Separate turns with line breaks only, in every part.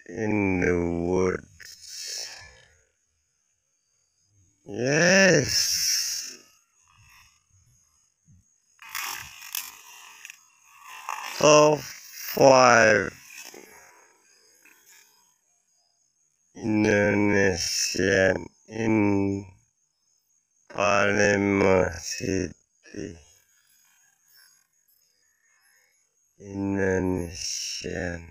in the woods. Yes. Top 5 Indonesian in Palembang City. Indonesian.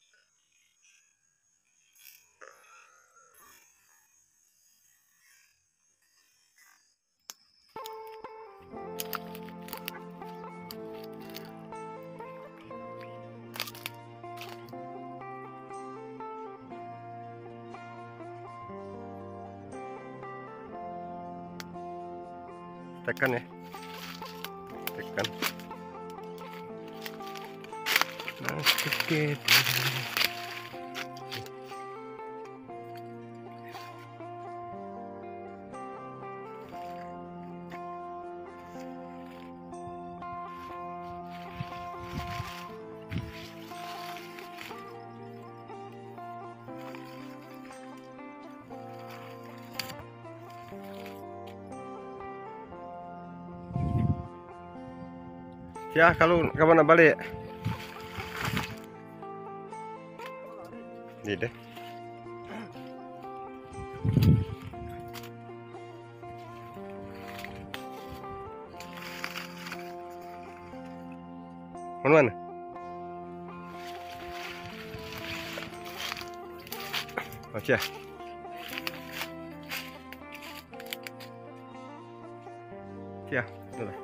Tekan ya, tekan. Nah, sedikit. Ya, kalau kapan nak balik? Ini deh. Mana? Oke. Ya, sudah.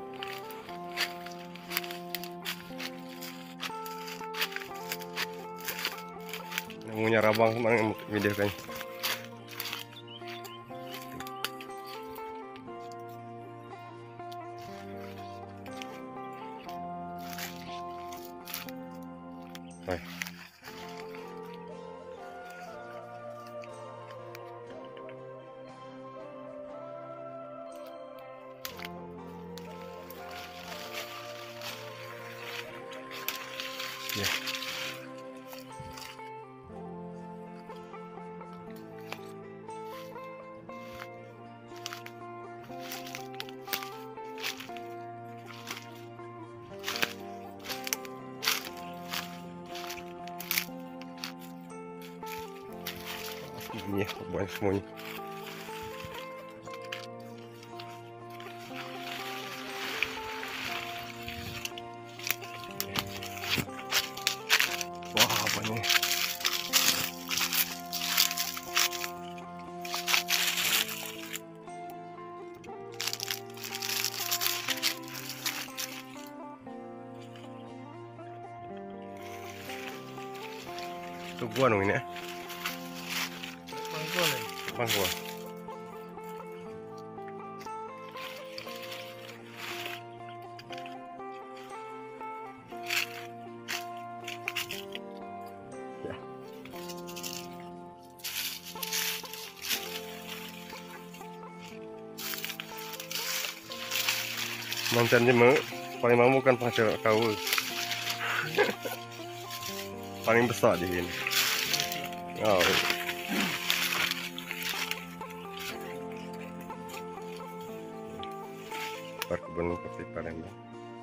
Punya rabang mang video kan. Hai. Ya. Ini banyak semuanya. Wah, banyak. Itu gua dong ini ya. Bang gua. Ya. Mancan jema paling mau kan pasir kau. Paling besar di sini. Oh. Perkebunan kopi Palembang.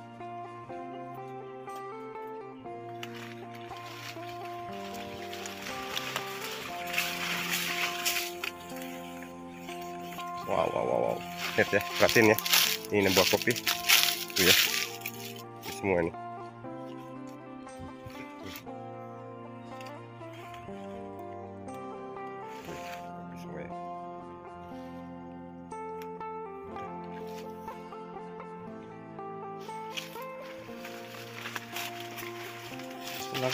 Wow. Lihat ya, perhatiin ya. Ini buah kopi. Tuh ya. Ini semua ini. Semua ya. Senang.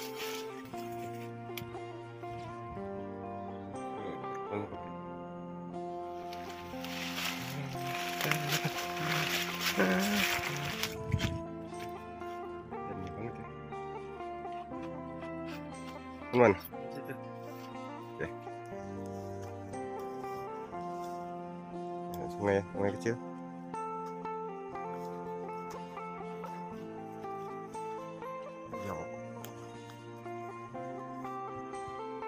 Mana? Oke. Sungai kecil. Ya.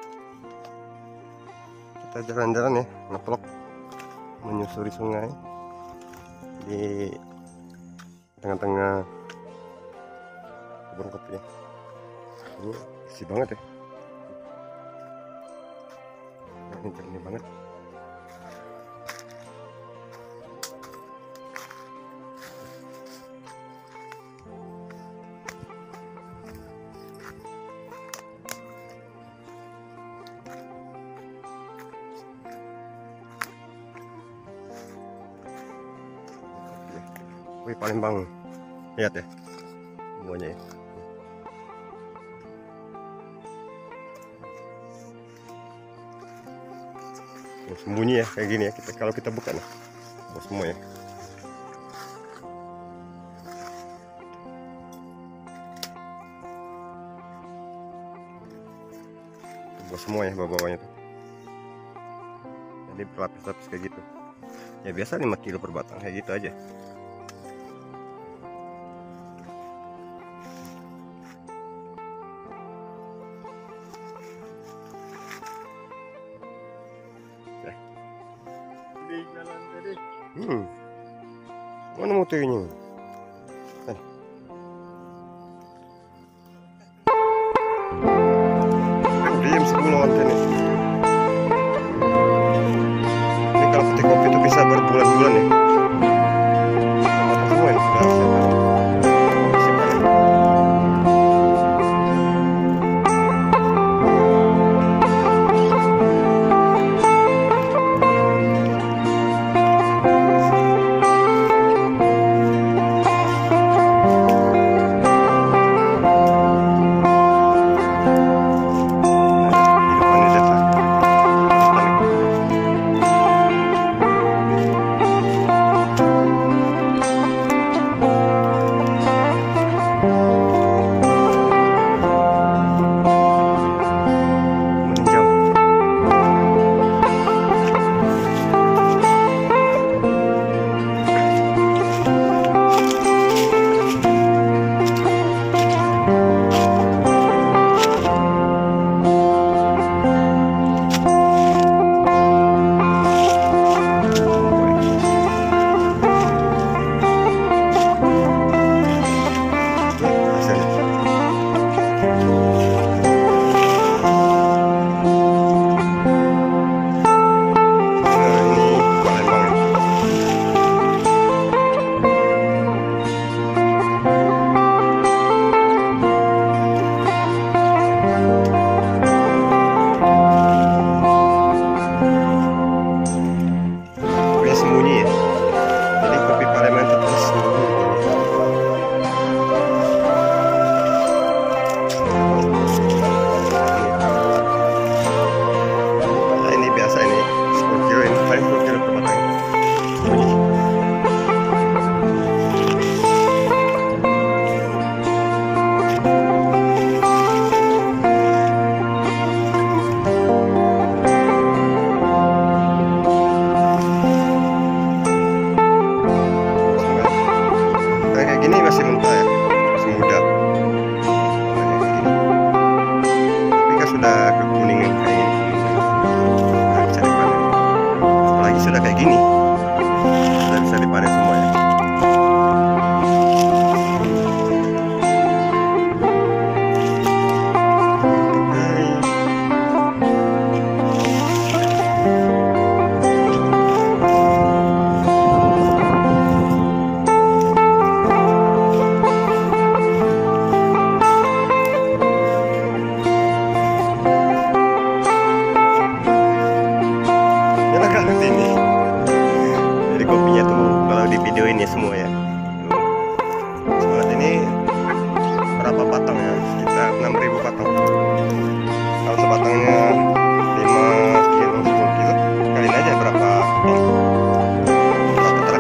kita jalan-jalan ya, ngevlog menyusuri sungai di tengah-tengah kebun kopi ya. Ini isi banget ya. Nah, ini jernih banget. Wih, Palembang, lihat ya semuanya ya. Sembunyi ya kayak gini ya, kalau kita buka nih semua ya. Buat semua ya bawah-bawahnya tuh. Jadi berlapis-lapis kayak gitu. Ya biasa 5 kilo per batang kayak gitu aja. Mana motornya? Udah jam 10 antena. Ini kalau petik kopi itu bisa berbulan-bulan ya. Semua ini sudah siap. Ini masih mentah ya, masih muda. Tapi kan sudah kekuningan kayak gini, nah, bisa dipanen. Apalagi sudah kayak gini, sudah bisa dipanen semua ya. Jadi kopinya tuh kalau di videoin ya semua ya. Semangat ini berapa batang ya? Sekitar 6.000 batang. Kalau sebatangnya 5 kilo 10 kilo, kaliin aja berapa ton. Berapa truk.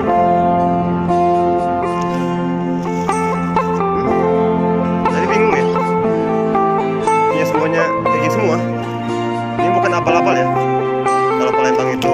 Jadi bingung ya. Ini semuanya kayak gini semua. Ini bukan abal-abal ya. Kalau Palembang itu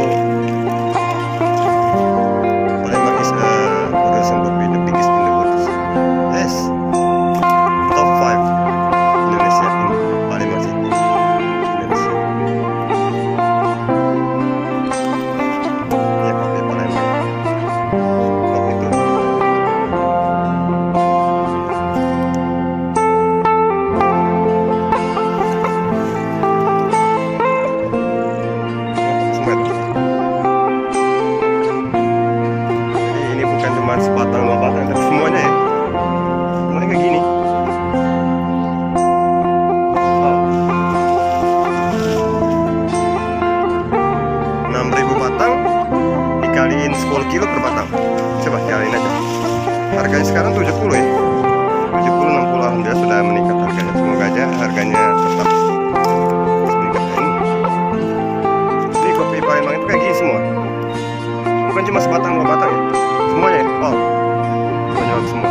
harganya sekarang 70 ya, 70 60, alhamdulillah sudah meningkat harganya. Semoga aja harganya tetap meningkat. Ini kopi Palembang itu kayak gini semua, bukan cuma sebatang 2 batang ya, semuanya ya. Oh, menjual semua.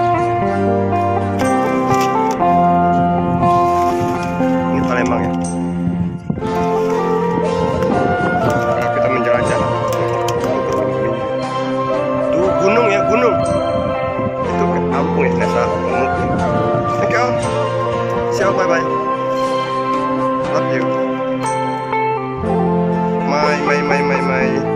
Ini Palembang ya. Nah, kita menjelajah. Tuh gunung ya, gunung. Itu kampung ya, desa Lumuk. Thank you. Ciao, bye bye. Love you. My.